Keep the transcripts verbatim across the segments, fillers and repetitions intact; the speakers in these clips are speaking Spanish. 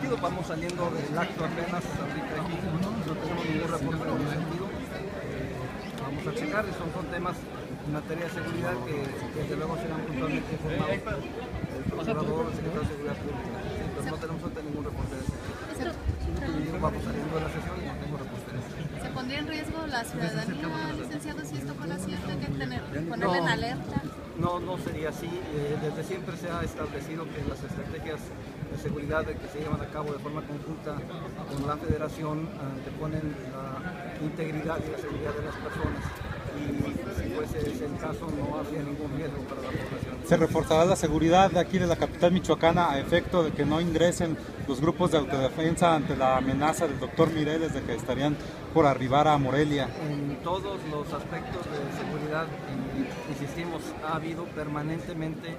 sentido. Vamos saliendo del acto apenas ahorita aquí, no tenemos ningún reporte en ese sentido. Eh, vamos a checar, son, son temas en materia de seguridad que desde luego serán puntualmente informados el procurador, el secretario de Seguridad Pública. Sí, pero no tenemos ahorita ningún reporte de ese sentido. Vamos saliendo de la sesión y no tengo reporte de ese sentido. ¿Se pondría en riesgo la ciudadanía, licenciado, si esto fuera cierto? Hay que tener, ponerle en alerta. No, no sería así. Eh, desde siempre se ha establecido que las estrategias de seguridad que se llevan a cabo de forma conjunta con la Federación anteponen la integridad y la seguridad de las personas. Y si fuese ese el caso, no habría ningún riesgo para la población. ¿Se reforzará la seguridad de aquí de la capital michoacana a efecto de que no ingresen los grupos de autodefensa ante la amenaza del doctor Mireles de que estarían por arribar a Morelia? En todos los aspectos de seguridad, insistimos, ha habido permanentemente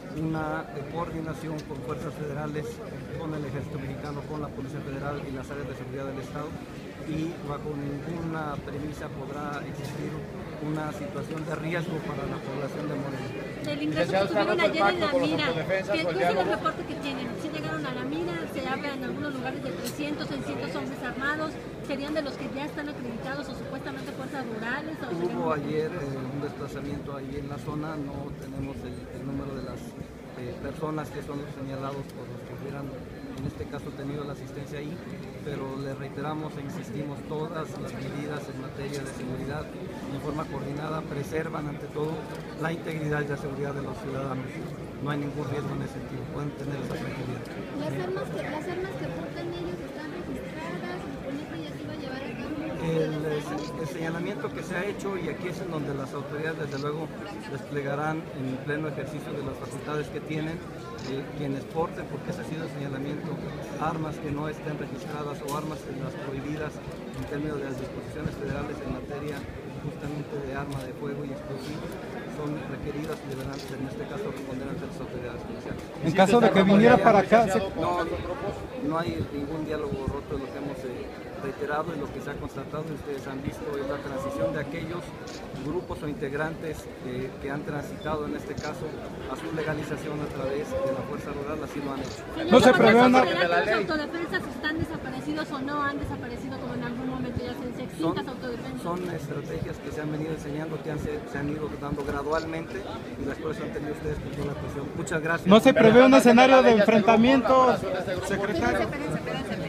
una coordinación con fuerzas federales, con el Ejército Mexicano, con la Policía Federal y las áreas de seguridad del Estado, y bajo ninguna premisa podrá existir una situación de riesgo para la población de Morelia. El ingreso que tuvieron ayer en la mina, ¿qué es el reporte que tienen? Si llegaron a la mina, se habla en algunos lugares de trescientos, seiscientos hombres armados, ¿serían de los que ya están acreditados o supuestamente fuerzas rurales? O Hubo ayer eh, un desplazamiento ahí en la zona, no tenemos el, el número de las eh, personas que son los señalados por los que hubieran en este caso tenido la asistencia ahí, pero le reiteramos e insistimos, todas las medidas en materia de seguridad de forma coordinada preservan ante todo la integridad y la seguridad de los ciudadanos. No hay ningún riesgo en ese sentido, pueden tener esa tranquilidad. Las armas que, las armas que portan ellos están registradas, con esto ya se iba a llevar a cabo. El, el señalamiento que se ha hecho, y aquí es en donde las autoridades desde luego desplegarán en pleno ejercicio de las facultades que tienen, eh, quienes porten, porque ese ha sido el señalamiento, armas que no estén registradas o armas de las prohibidas en términos de las disposiciones federales en materia justamente de arma de fuego y explosivos, son requeridas y deberán en este caso responder ante las autoridades policiales. En caso de que viniera para acá... Se... No, no hay ningún diálogo roto de lo que hemos eh, reiterado y lo que se ha constatado, y ustedes han visto, es la transición de aquellos grupos o integrantes eh, que han transitado en este caso a su legalización a través de la fuerza rural, así lo han hecho. No se prevé una... ¿Los autodefensas están desaparecidos o no han desaparecido como en algún momento ya se decía extintas autodefensas? Son estrategias que se han venido enseñando, que han, se, se han ido dando gradualmente y las cuales han tenido ustedes con la atención. Muchas gracias. ¿No se prevé un escenario de enfrentamiento, secretario? Espérense, espérense, espérense.